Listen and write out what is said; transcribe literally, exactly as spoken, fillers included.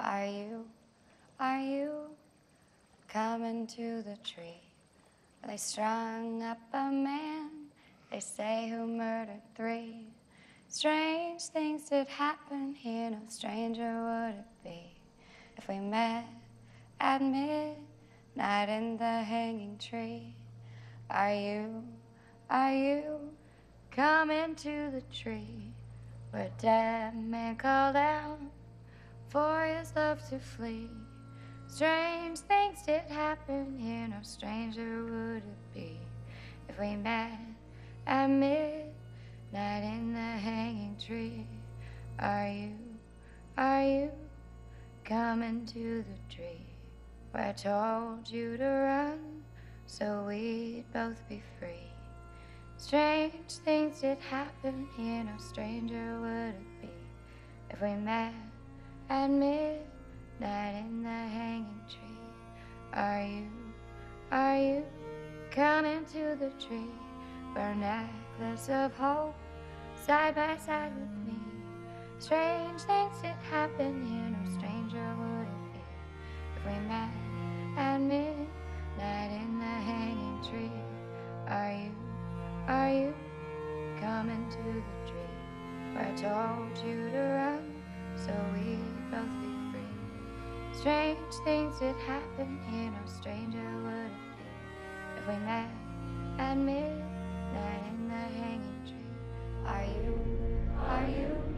Are you, are you coming to the tree? They strung up a man, they say, who murdered three. Strange things did happen here, no stranger would it be if we met at midnight in the hanging tree. Are you, are you coming to the tree where a dead man called out for his love to flee? Strange things did happen here, no stranger would it be if we met at midnight in the hanging tree. Are you, are you coming to the tree where I told you to run so we'd both be free? Strange things did happen here, no stranger would it be if we met at midnight in the hanging tree. Are you, are you coming to the tree where a necklace of hope side by side with me? Strange things did happen here, no stranger would it be if we met at midnight in the hanging tree. Are you, are you coming to the tree where I told you to run so we'd both be free? Strange things did happen here, no stranger would it be if we met at midnight in the hanging tree. Are you, are you